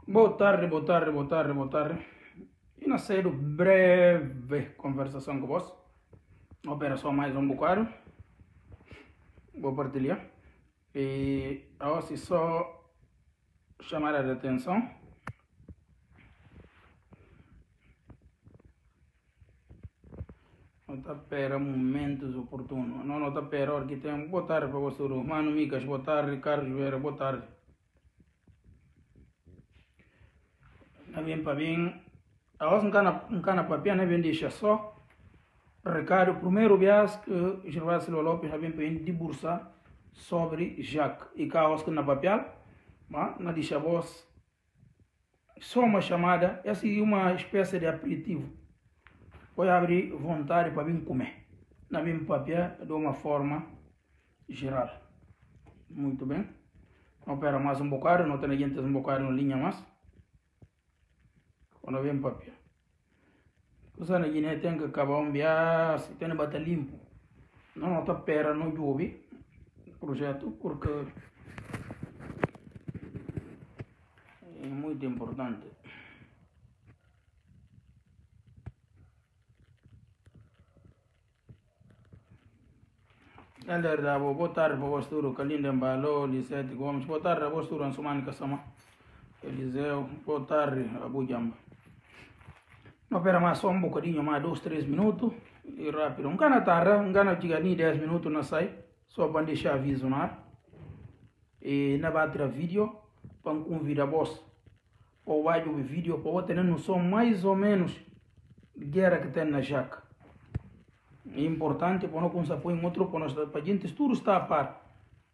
Boa tarde, boa tarde, boa tarde, boa tarde. E na série breve conversação com você. Operação mais um bocado. Vou partilhar. E agora só chamar a atenção. Não está para momentos oportunos. Não está para hora que tem. Boa tarde para você, Mano Micas. Boa tarde, Carlos Vera. Boa tarde. Não vem para bem. Agora não cana papel, não vem deixar só. Recado, primeiro vias que Gervásio Silva Lopes já vem para debruçar sobre Jacques. E cá, que na papel, não deixa voz. Só uma chamada, essa é uma espécie de aperitivo. Pode abrir vontade para vir comer. Na mesma papel, de uma forma geral. Muito bem. Vamos esperar mais um bocado, não tem gente um bocado na linha mais. Quando vem papel. Você na Guiné tem que acabar um bias, tem que bater limpo. Não está pera, não chove. Projeto, porque é muito importante. Galera, boa tarde para você, Kalinda Mbalo, Lisete Gomes. Boa tarde para você, Ansumani Kassama. Eliseu, boa tarde, Abu Jamba. Não espera mais só um bocadinho, mais 2, 3 minutos. E rápido. Um cana tarde, um cana chega nem 10 minutos na sai. Só para deixar aviso na ar. E na bater vídeo, para convidar você. Para o áudio do vídeo, para ter noção mais ou menos de guerra que tem na Jaca. É importante para não conseguir pôr em outro, para a gente tudo está a par.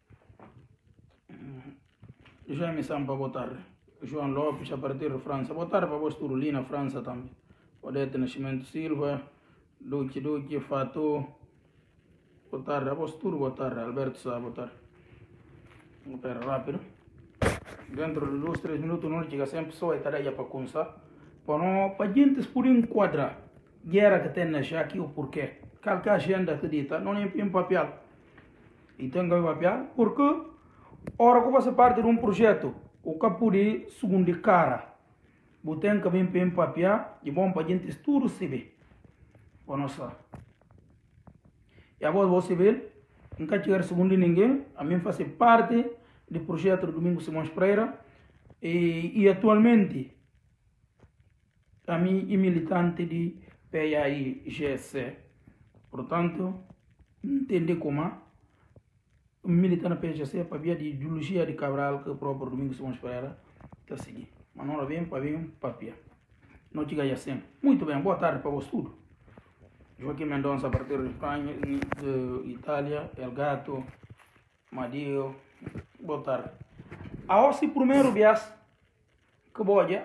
Já me chamo para boa tarde. João Lopes, a partir de França. Boa tarde para você, ali na França também. Odete Nascimento Silva, Duque, Fato. Boa tarde a você, boa tarde. Alberto Sá, boa tarde. Vamos para rápido. Dentro de 2, 3 minutos, não chega sempre só a tarefa para começar. Para a gente por enquadrar a guerra que tem na Jaca e o porquê. Qualquer agenda acredita, não é em papel. E tem que papel porque, hora que você parte de um projeto, o capo de segundo cara, botem que vem para papel e bom para a gente tudo se vê. Para nós. E agora você vê, nunca chegar segundo ninguém, a mim faz parte do projeto do Domingos Simões Pereira e atualmente a mim é militante de PAI-GSC. Portanto, entender como militante na PAI-GSC para via de ideologia de Cabral que o próprio Domingos Simões Pereira está seguindo. Mas não vem para vir papel. Não chega assim. Muito bem, boa tarde para você tudo. Joaquim Mendonça a partir de Espanha, de Itália, El Gato, Madio, boa tarde. A esse primeiro bias que boia,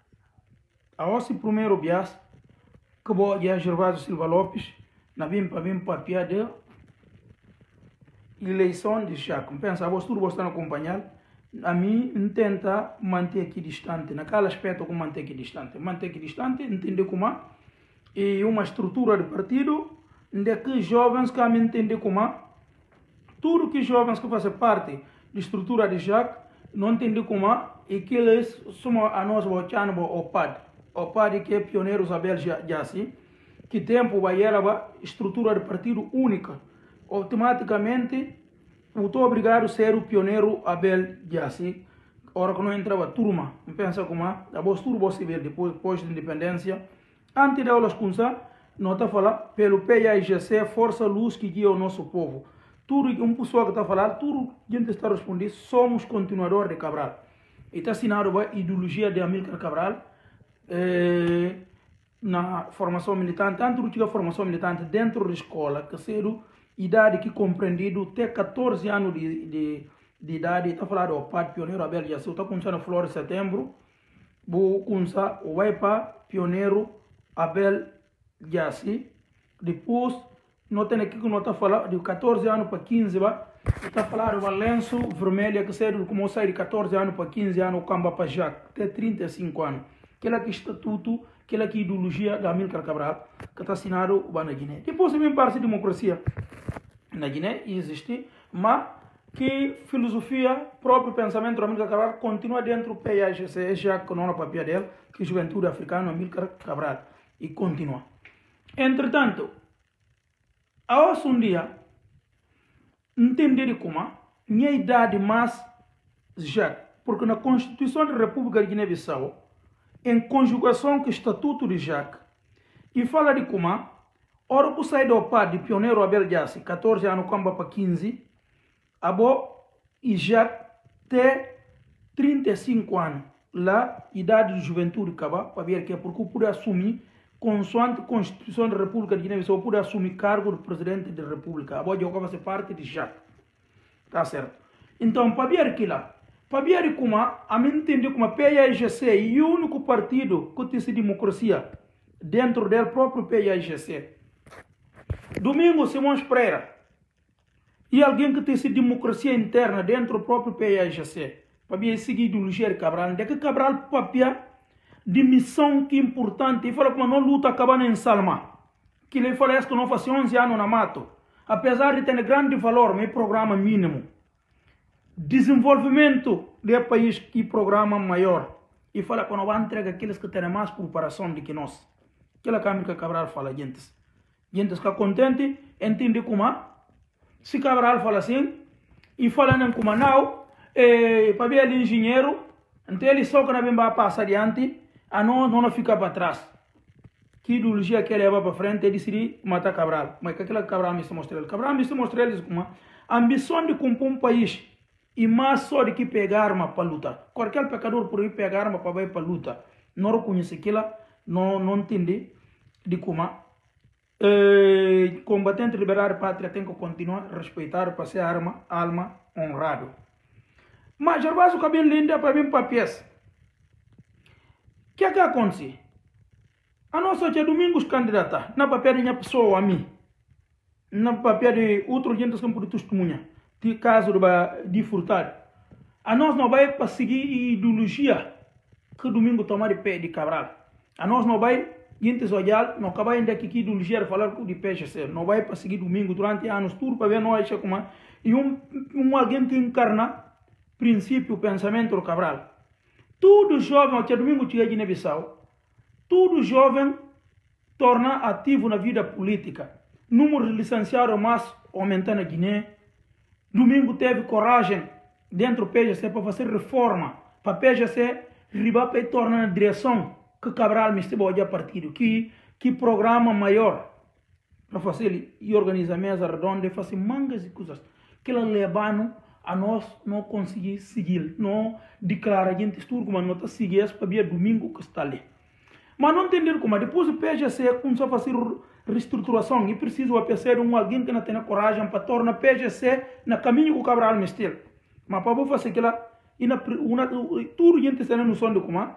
Gervásio Silva Lopes, na vim para vir papel de eleição de Jaca. Pensa, você tudo está acompanhando. A mim tenta manter aqui distante, naquele aspecto que manter aqui distante, entender como é uma estrutura de partido, onde que jovens que a mim entender como tudo que jovens que fazem parte da estrutura de Jaca, não entender como e que eles são a nós voltando ao PAD que é pioneiro Isabel Jassi, que tempo vai era estrutura de partido única, automaticamente eu estou obrigado a ser o pioneiro Abel Jassi. Hora que não entrava turma, não pensa como a voz turbo se vê depois da independência. Antes de aulas começar, não está falando pelo PAI-GC, força luz que guia o nosso povo. Tudo que uma pessoa que está falando, tudo que a gente está respondendo, somos continuadores de Cabral. E está assinado a ideologia de Amílcar Cabral na formação militante, antes de formação militante dentro da escola, que cedo idade que compreendido até 14 anos de idade, está falando o PAD pioneiro Abel Jassi, está começando a flor de setembro, vou começar o para pioneiro Abel Jassi, depois não tem aqui que não está falando de 14 anos para 15, está falando o lenço vermelho que cedo como sai de 14 anos para 15 anos, o camba para Jacques, até 35 anos, aquele aqui estatuto, aquela aqui ideologia da Amílcar Cabral, que está assinado na Guiné. Depois também parte de democracia. Na Guiné existe, mas que filosofia, próprio pensamento do Amílcar Cabral continua dentro do PAIGC, já que não é papel dele, que Juventude Africana Amílcar Cabral, e continua. Entretanto, a um dia, entender como minha idade mais já, porque na Constituição da República de Guiné-Bissau, em conjugação com o Estatuto de Jacques, e fala de como, hora que sai do pai de pioneiro Abel Jassy, 14 anos, como para 15, e já tem 35 anos, lá, idade de juventude, para ver que é porque pode assumir, consoante a Constituição da República de Guiné-Bissau, pode assumir cargo de presidente da República, já vai ser parte de Jacques. Tá certo? Então, para ver aqui lá, para ver como, a mim entender como a PAIGC é o único partido que tem essa democracia dentro do próprio PAIGC. Domingo Simões Pereira e alguém que tem essa democracia interna dentro do próprio PAIGC. Para ver seguir ideologia de Cabral, onde é que Cabral papia de missão que é importante, e fala como não luta acabando em Salma, que ele fala que não faz 11 anos na mato, apesar de ter grande valor, mas programa mínimo. Desenvolvimento do país que programa maior. E fala que não vai entregar aqueles que têm mais preparação do que nós. Aquela que Cabral fala, gente fica contente, entende como. Se Cabral fala assim, e falando como não, para ver ele engenheiro, então ele só que não vai passar adiante, a não fica para trás. Que ideologia que ele leva para frente, ele decide matar Cabral. Mas que aquela Cabral me mostra ele. Cabral me mostra ele como a ambição de compor um país. E mais só de que pegar arma para lutar. Qualquer pecador por ir pegar arma para ir para luta. Não reconhece aquilo, não entende de como. Combatente liberar a pátria tem que continuar a respeitar para ser alma honrado. Mas já vai o cabelo lindo para vir para a peça. O que é que acontece? A nossa tia Domingos candidata, na papel de minha pessoa a mim, na papel de outro gente que não testemunha, de caso de furtar. A nós não vai para seguir ideologia que Domingo tomar de pé de Cabral. A nós não vai, gente olhar, não acaba ainda que ideologia de falar de PGC. Não vai para seguir Domingo durante anos, tudo para ver nós como e alguém que encarna princípio, pensamento do Cabral. Todo jovem, que Domingo tinha Guiné-Bissau, todo jovem torna ativo na vida política. Número de licenciados mais aumentando na Guiné. Domingo teve coragem dentro do PGC para fazer reforma. Para o PGC riba para tornar na direção que Cabral me esteve a partido. Que programa maior para fazer e organizar mesa redonda e fazer mangas e coisas. Que ela levando a nós não conseguir seguir. Não declarar a gente estudo como não está seguindo para ver Domingo que está ali. Mas não entender como depois o PGC começou a fazer reestruturação e precisa aparecer alguém que não tenha coragem para tornar o PGC no caminho que o Cabral me esteve. Mas para fazer aquilo, tudo gente está no som de como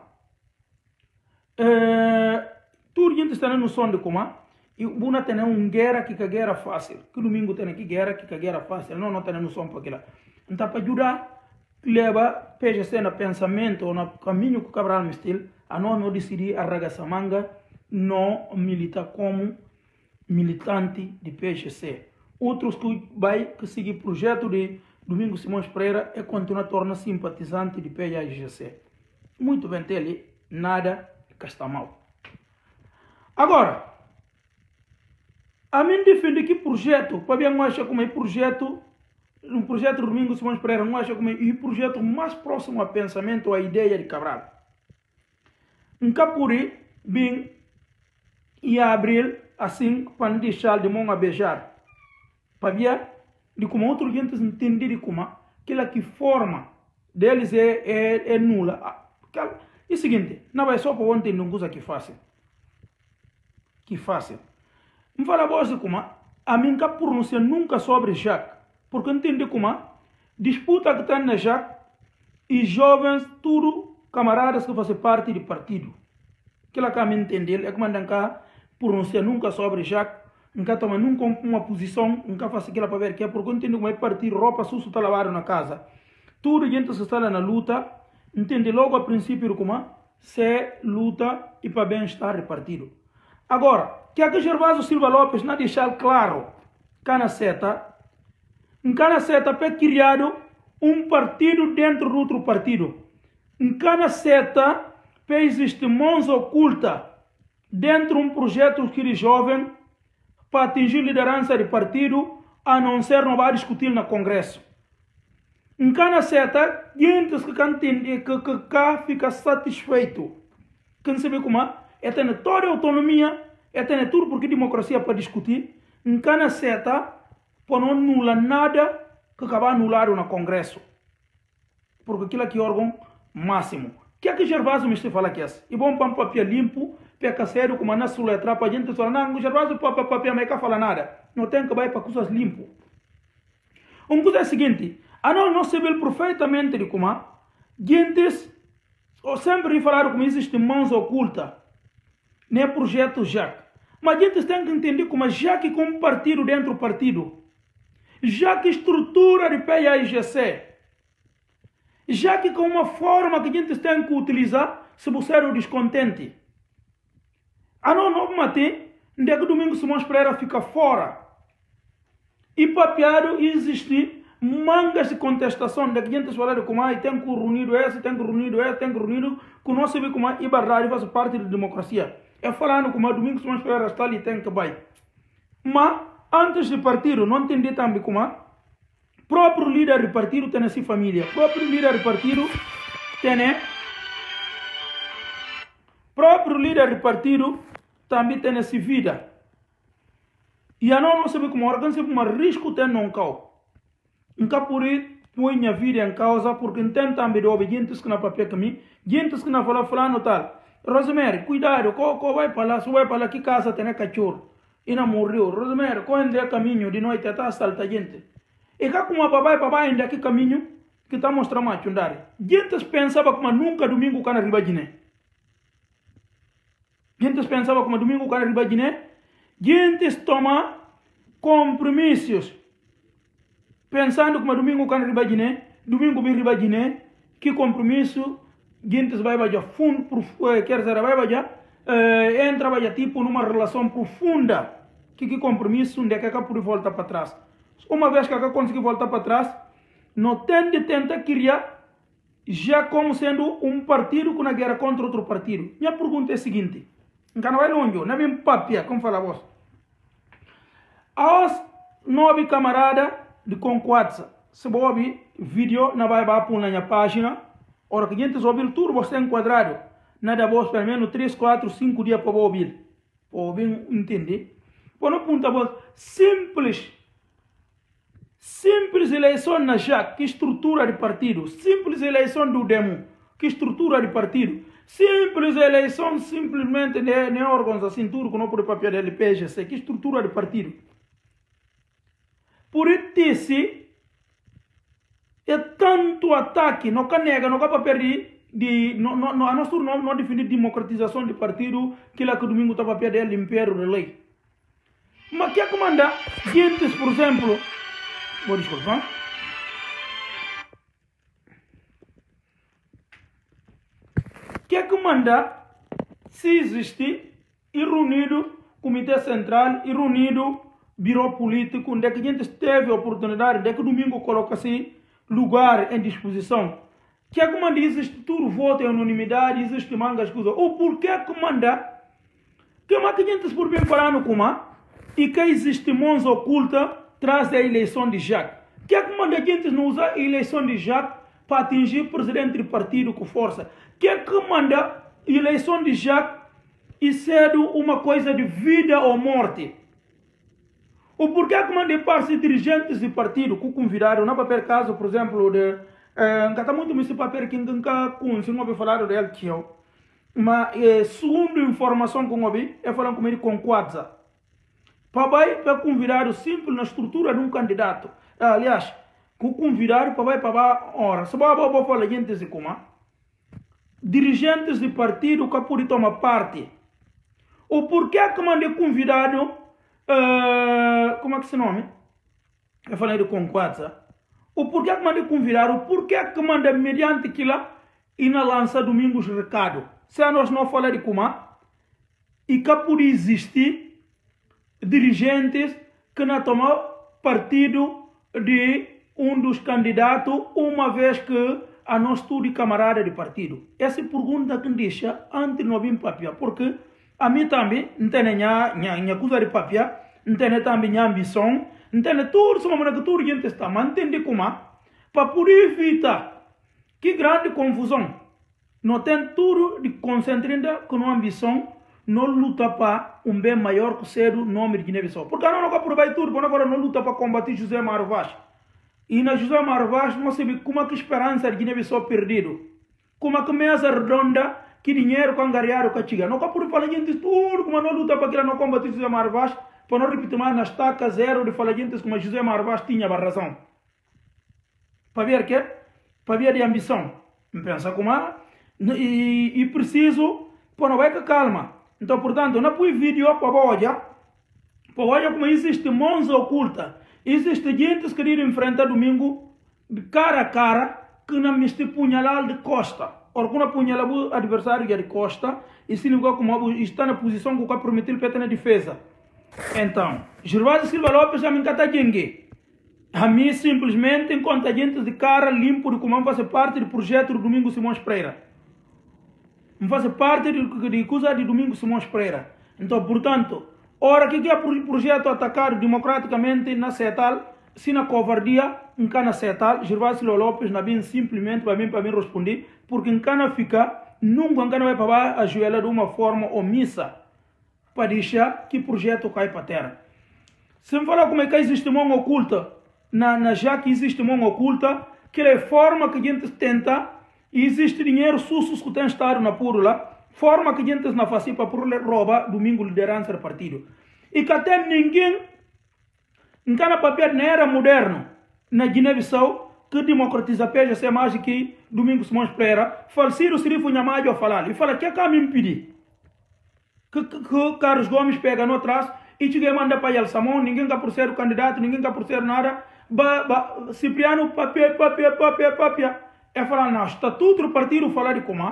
tudo gente está no som de como e uma tem guerra que a guerra fácil. Que Domingo tem que guerra fácil. Não tem no som para aquilo. Então para ajudar, leva PGC no pensamento ou no caminho que o Cabral me esteve, a nós não decidir arregaçar manga, não militar como militante de PGC. Outros que vai seguir o projeto de Domingo Simões Pereira é continuar a tornar simpatizante de PAIGC. Muito bem, ele nada que está mal. Agora, a mim defende que projeto, para ver, não acha como é projeto, um projeto do Domingo Simões Pereira, não acha como é o projeto mais próximo ao pensamento, à ideia de Cabral. Um capuri, bem, e abril, assim, para deixar de mão a beijar. Para ver de como outros gente entender de como aquela que forma deles é nula. E o seguinte, não vai só para ontem não coisa que fácil. Que fácil. Me fala você como a mim que pronuncia nunca sobre Jacques, porque entende como disputa que está na Jacques e jovens tudo camaradas que fazem parte do partido. Aquela que a mim entender é que mandam cá pronuncia nunca sobre Jacques, nunca toma nunca uma posição, nunca faz aquilo para ver que é porque entende como é partido, roupa suja está lavada na casa. Tudo gente que está na luta, entende logo a princípio de como se luta e para bem-estar do partido. Agora, que é que Gervásio Silva Lopes não deixar claro, que na seta, Encana seta para criado partido dentro de outro partido. Encana seta para existir mãos oculta dentro de projeto que de jovem para atingir liderança de partido, a não ser não vai discutir no Congresso. Encana seta, gente que fica satisfeito. Quem sabe como é ter toda a autonomia, é ter tudo porque democracia para discutir. Encana seta, para não anular nada que acaba anulado no Congresso. Porque aquilo aqui é órgão máximo. O que é que Gervásio me fala aqui? E bom para um papel limpo, para sério, como na sua letra, para a gente falar, não, Gervásio para papel, mas não fala nada. Não tem que ir para coisas limpo. Uma coisa é a seguinte, não sabemos perfeitamente de como, gente, sempre falaram como existe mãos ocultas, nem projeto já. Mas a gente tem que entender como já que como partido dentro do partido, já que estrutura de PAIGC, já que com uma forma que a gente tem que utilizar se você é o descontente. Não matei, onde é que domingo Simões Pereira fica fora. E papiado existe mangas de contestação, onde a gente fala de como tem que reunir esse, tem que reunir esse, tem que reunir, que nós sabemos como é barrar e faz parte da democracia. É falando como domingo Simões Pereira está ali, tem que vai. Mas, antes de partido, não entendi também como próprio líder do partido tem essa família. Próprio líder do partido também tem essa vida. E a não sabe como organizar como risco tem não cau. Nunca por isso põe minha vida em causa porque entende também de ouvir gente que não papel comigo, gente que não fala fulano tal. Rosemary, cuidado, vai para lá, que casa tem cachorro. E não morreu. Rosemary, quando é caminho de noite até salta gente. E cá como papai ainda aqui caminho que está mostrando mais andar. Gente pensava como nunca domingo cana riba Guiné. Gente pensava como domingo cana riba Guiné. Gente toma compromissos pensando como domingo cana riba Guiné, domingo bem riba Guiné, que compromisso gente vai bajar fundo, quer dizer, vai bajar entra bajar tipo numa relação profunda, que compromisso onde é que por volta para trás. Uma vez que conseguir voltar para trás, não tem de tentar criar já como sendo um partido com a guerra contra outro partido. Minha pergunta é a seguinte, não vai longe, não vem papia, como fala vos. Aos 9 camaradas de Conquatsa, se você ouvir vídeo, não vai pôr na minha página, ora que a gente ouvir tudo, você enquadrado, nada vos pelo menos 3, 4, 5 dias para ouvir. Para ouvir, entender. Quando aponta vos, simples eleição na JAC, que estrutura de partido. Simples eleição do DEMO, que estrutura de partido. Simples eleição, simplesmente, nem órgãos assim, tudo que não pode papel da LPGC, que estrutura de partido. Por isso, é tanto ataque, não canega, não capaz perder, não definir democratização de partido, que lá que domingo está papel da império de lei. Mas que é que manda, gente, por exemplo, vou desculpar. Que é que manda se existe e reunido Comitê Central e reunido Biro Político, onde a gente teve a oportunidade de que domingo coloca-se lugar em disposição. Que é que manda existe tudo voto em unanimidade, existe mangas coisas. Ou por que é que manda que a gente por bem falando como e que existe mãos ocultas traz a eleição de Jacques. Que é que manda a gente não usar a eleição de Jacques para atingir o presidente do partido com força? Que é que manda a eleição de Jacques e ser uma coisa de vida ou morte? Ou por que é que manda parte dirigentes do partido que convidaram, não para caso, por exemplo, de está muito esse papel que nunca conseguimos falar dele que eu, mas segundo informação que eu vi, é falando comigo com Quadza. Papai para convidar simples na estrutura de um candidato. Aliás, com convidar papai ora, se vou falar gente assim como dirigentes de partido que podem tomar parte. Ou por que que mandei convidado como é que se nome? Eu falei de Conquatsa. Ou por que que mandei convidado? Por que que mandei mediante aquilo e na lança domingos recado? Se nós não falamos de como e que pode existir dirigentes que não tomam partido de dos candidatos, uma vez que a nós tudo camarada de partido. Essa pergunta que deixa antes de nós vir papia, porque a mim também não tem minha coisa de papia, não tem também minha ambição, não tem tudo, se que tudo gente está mantendo como para poder evitar que grande confusão. Não tem tudo de concentrar com uma ambição, não luta para bem maior que ser o nome de Guiné-Bissau. Porque não aproveita tudo, porque agora não luta para combater José Mário Vaz. E na José Mário Vaz, nós sabemos como é que a esperança de Guiné-Bissau perdido. Como é que mesa redonda, que dinheiro com angariado que chega. Não pode falar gente tudo, como não luta para que não combater José Mário Vaz, para não repetir mais na estaca zero de falar gente como José Mário Vaz tinha a razão. Para ver que? Para ver de ambição. Pensa como e preciso, para não vai com calma. Então, portanto, não põe vídeo para olhar como existe mãos ocultas. Existe gente que ir enfrentar domingo de cara a cara que não me punhalar de costa. Ou quando punhalar o adversário de costa, e se não como está na posição que o prometeu para na defesa. Então, Gervásio Silva Lopes já me encanta gente. A mim simplesmente enquanto a gente de cara limpo de como fazer parte do projeto do Domingo Simões Pereira. Não faz parte de coisa de Domingo Simões Pereira. Então, portanto, ora que é o projeto atacado democraticamente na CETAL, se na covardia, em cana CETAL, Gervásio Lopes na bem simplesmente para mim responder, porque em cana fica, nunca vai para ajoelhar de uma forma omissa para deixar que o projeto cai para a terra. Se me falar como é que existe mão oculta, já que existe mão oculta, que é a forma que a gente tenta, e existe dinheiro sussos que tem estado na púrula, forma que a gente não faz para roubar domingo liderança do partido. E que até ninguém, em cada papel na era moderna, na Guiné-Bissau, que democratiza a PGC mais que Domingo Simões Pereira, falecido Sirifo Nhamadio a falar. E fala que é que me impedir. Que Carlos Gomes pega no atrás e te manda para El Samão, ninguém quer por ser o candidato, ninguém quer por ser nada. Cipriano, papel. É falar, não, estatuto do partido falar de como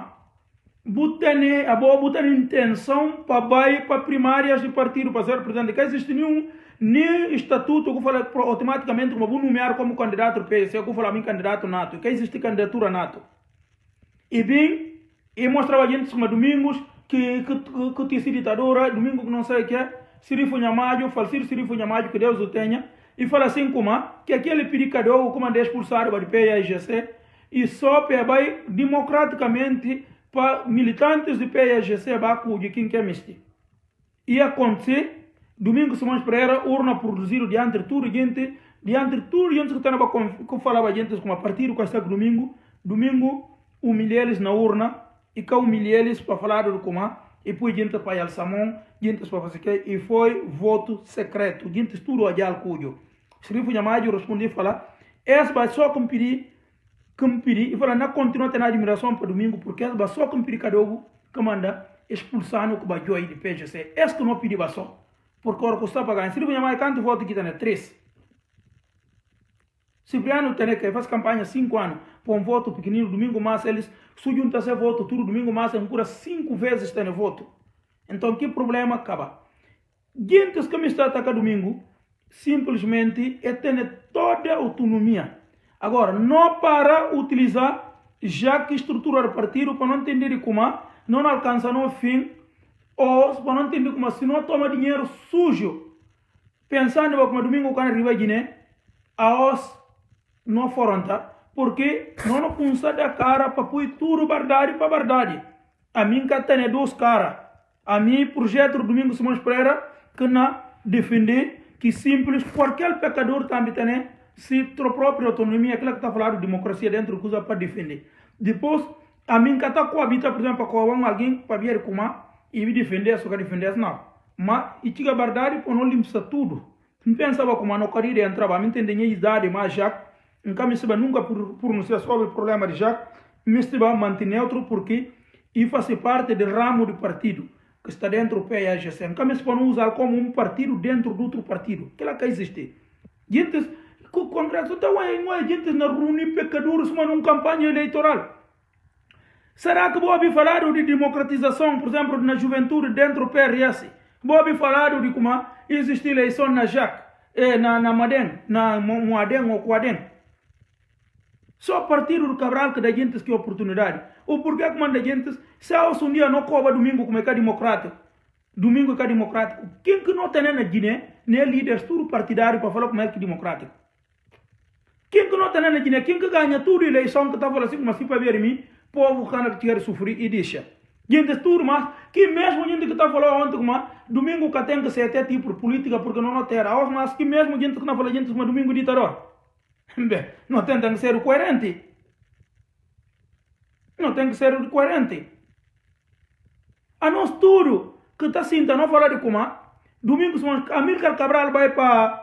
botar intenção para primárias de partido, para ser representante. Que existe nem estatuto que fala automaticamente como vou nomear como candidato do PSC, que fala mim candidato nato, que existe candidatura nato. E bem, e mostrava a gente como domingos que tinha sido ditadura, domingo que não sei o que é, Sirifo Nhamadio, falecido Sirifo Nhamadio, que Deus o tenha, e fala assim como que aquele pericador, como é expulsado do PAGC, e só vai democraticamente para militantes do PAGC de quem quer mexer. E acontecer, Domingo Simões Pereira, urna produzido diante de tudo gente que está que falava gente como a partido que está domingo humilhar eles na urna e que humilhar eles para falar do como e depois gente para ir ao Samão, gente para fazer que e foi voto secreto, gente tudo a al cujo. Sirifo Nhamadio respondeu e falar, essa vai só cumprir e fala, não continua tendo admiração para domingo, porque essa vai só cumprir cada um que manda expulsando o Bajoi de PGC. Essa que não pediu só. Porque agora custa pagar. Sirifo Nhamadio, quanto voto que tem? 3. Cipriano tem que faz campanha 5 anos, para um voto pequenino, domingo mais eles juntam esse voto, tudo domingo mais em cura 5 vezes tem voto. Então que problema acaba? Gente que me está atacando domingo, simplesmente tem toda a autonomia. Agora, não para utilizar, já que estrutura do partido, para não entender como não alcança no fim, ou para não entender como se não toma dinheiro sujo, pensando como domingo o cara riba Guiné, aos não foronta, porque não punsa da cara para pôr tudo verdade para verdade. A mim que tem 2 caras. A mim, projeto do Domingo Simões Pereira, que não defender que simples, qualquer pecador também tem, se a própria autonomia, aquela que está falando de democracia dentro do usa para defender. Depois, a mim que está coabitando, por exemplo, com alguém para vir como e me defender, só que defender não. Mas, e tinha verdade, para não limpar tudo. Não pensava como não queria entrar, a mim tem idade, mas já nunca me estava nunca pronunciar sobre o problema de Jacques, me estava manter neutro porque e faz parte do ramo do partido que está dentro do PAGC. Nunca me estava usar como um partido dentro do outro partido. Aquela que existe. Gente, o Congresso está aí, gente na reunião pecadores, mas numa campanha eleitoral. Será que vou ouvir falar de democratização, por exemplo, na juventude dentro do PRS? Vou ouvir falar de como existe eleição na JAC. na Madem, na Moadem ou Quadem. Só partido do Cabral que dá gente que oportunidade. O porquê que manda gente, se um dia não cobra domingo como é que é democrático, domingo que é democrático, quem que não tem na Guiné, nem líderes tudo partidário para falar como é que é democrático? Quem que não tem na Guiné, quem que ganha tudo eleição que está falando assim, mas se para ver mim, povo que quer sofrer e deixa. Gente tudo, mas que mesmo gente que está falando ontem, mas domingo que tem que ser até tipo política porque não tem, mas que mesmo gente que não fala gente, mas domingo ditador. Não tem que ser coerente. Não tem que ser coerente. A nós tudo que está sinta não falar de como domingo Amílcar Cabral vai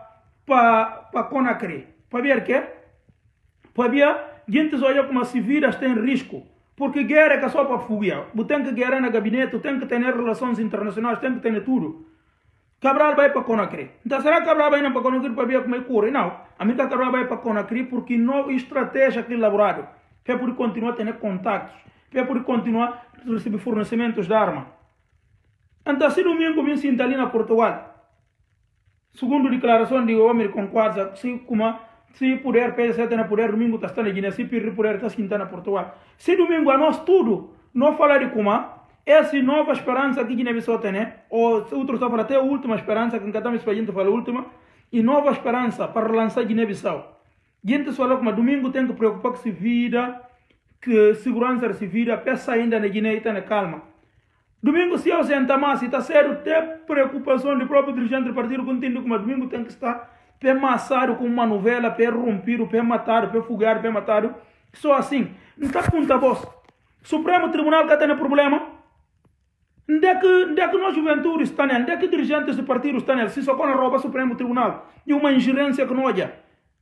para Conakry. Para ver que? Para ver gente olha como se vidas tem risco. Porque guerra é só para fugir. Você tem que guerra no gabinete, tem que ter relações internacionais, tem que ter tudo. Cabral vai para Conakry. Então será que Cabral vai para Conakry para ver como é que corre? Não. A minha Cabral vai para Conakry porque não estratégia que elaborado. É por continuar a ter contatos. É por continuar a receber fornecimentos de arma. Então se domingo vim sinta ali na Portugal. Segundo a declaração de homem com quase, se puder, PSC na poder, domingo está na Guiné, se puder, está sinta na Portugal. Se domingo a nós tudo, não falar de como essa nova esperança que Guiné-Bissau tem, ou outros estão falando até a última esperança, que cada vez a gente fala a última, e nova esperança para relançar Guiné-Bissau. A gente fala que domingo tem que preocupar com se vida, que segurança de se vida, peça ainda na Guiné e está na calma. Domingo se eu senta mais, está sério, tem preocupação do próprio dirigente do partido, que entende que domingo tem que estar amassado com uma novela, rompido, matar, fugar, matar. Só assim, não está conta voz. Supremo Tribunal que tem problema. Onde é que nós juventude está nele? Onde é que dirigentes do partido estão nele? Se só quando rouba o Supremo Tribunal e uma ingerência que não há.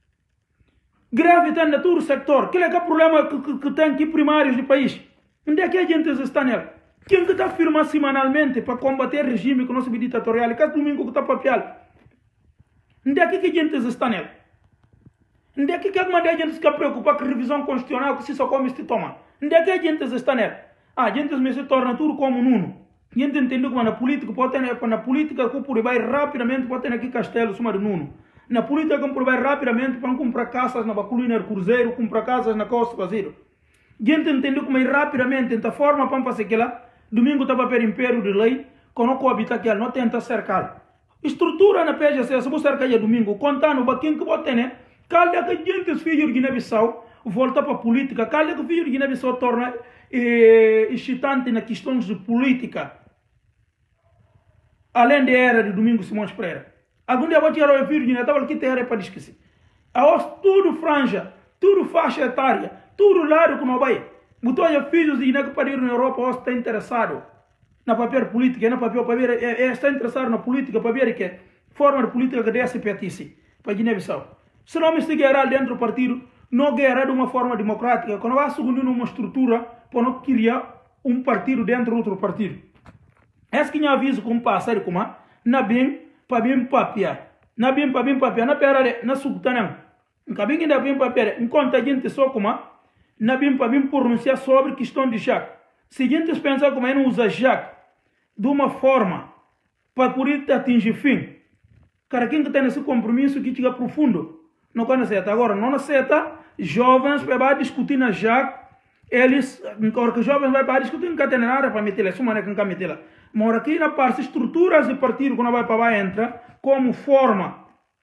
Greve tem de todo o sector. Que é o problema que tem aqui primários do país? Onde é que a gente está nele? Quem que está firmando semanalmente para combater o regime que não se ditatorial? Que é domingo que está papel? Onde é que a gente está nele? Onde é que a gente fica preocupado com a revisão constitucional que se só come se toma? Onde é que a gente está nele? A gente se torna tudo como nuno. A gente entende que na política pode ter, na política que por vai rapidamente pode ter aqui castelo cima de nuno. Na política que por vai rapidamente para comprar casas na Baculina Cruzeiro, comprar casas na Costa Vazio. A gente entende que rapidamente enta forma para fazer aquilo. Domingo estava per império de lei, quando coabita aquilo, não tenta cercar. Estrutura na PGC, se você cercar domingo, contando o baquinho que pode ter, cada que a gente filho de Guiné-Bissau volta para a política, cada que o filho de Guiné-Bissau torna excitante na questões de política. Além da era de Domingo Simões Pereira. Algum dia eu vou tirar o filho de Guiné, estava aqui terra para esquecer. Tudo franja, tudo faixa etária, tudo lado que não vai. Botou os filhos de Guiné que pariram na Europa, ou está interessado na papel política, na papel para ver, está interessado na política para ver que forma de política que desse petice para Guiné-Bissau. Se não me se guerra dentro do partido, não guerra de uma forma democrática, quando vai segundo uma estrutura para não criar um partido dentro de outro partido. Esse que eu aviso como passar como na bem para bem papia, na bem para bem papia, na pera na subtanam, cabem ainda bem papia, enquanto a gente só como na bem para bem pronunciar sobre questão de Jacques. Se a gente pensar como não usa Jacques de uma forma para poder atingir fim, cara quem que tem esse compromisso que chega profundo, não conhece agora, não aceita, jovens vai discutir na Jacques. Eles, porque jovens vai para discutir, não tem nada para meter, só maneira que não meter lá. Mas aqui na parte estruturas de partido, quando vai para entra, como forma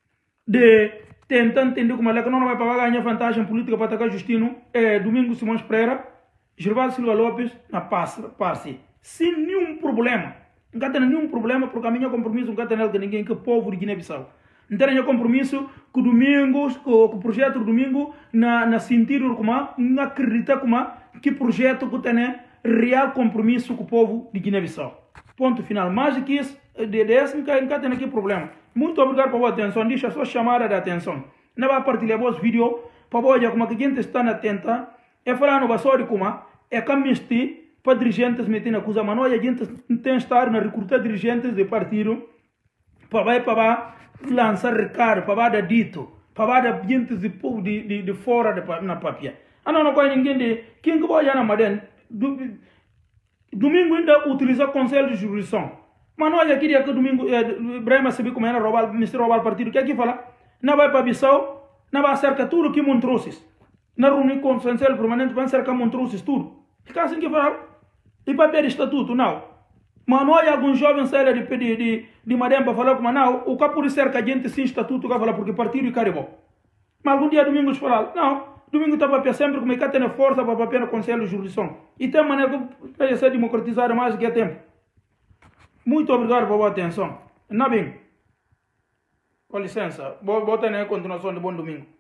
de tentar entender como é que não vai para ganhar vantagem política para atacar Justino, Domingo Simões Pereira, Gervaldo Silva Lopes, na passe, sem nenhum problema. Não tem nenhum problema, porque a minha compromisso não tem nada com ninguém, que o povo de Guiné-Bissau. Não tem nenhum compromisso com o Domingo, com o projeto do Domingo, na sentido como, não acredita como, que projeto que tem real compromisso com o povo de Guiné-Bissau. Ponto final. Mais do que isso, desse não tem aqui problema. Muito obrigado pela atenção. Deixa só chamada de atenção. Não vai partilhar os vídeos, para ver como a gente está atenta. É falar no basó de como, é camiste para dirigentes meter acusa, mas não a gente tem que estar na recrutar dirigentes de partido, para lançar recado, para dar dito, para dar gente de fora na papia. Não conhece ninguém de quem que vai na Madem. Domingo ainda utiliza o conselho de jurisdição. Mas nós aqui dia que domingo, Ibrahim se como era roubar, Mr. roubar partido, que aqui fala? Não vai para Bissau, não vai cercar tudo que Montroses. Na reunião consensual permanente vai cercar Montroses tudo. Fica assim que fala? E para ter estatuto, não. Mas não há algum jovem sair de Madem para falar como não, o que por cerca a gente sem estatuto que fala porque partido e caribou. Mas algum dia domingo falar, não, domingo está para sempre como é que tem força para papel no conselho de jurisdição. E tem maneira que vai ser democratizado mais que tempo. Muito obrigado por a atenção. Não bem. Com licença. Vou ter a continuação de bom domingo.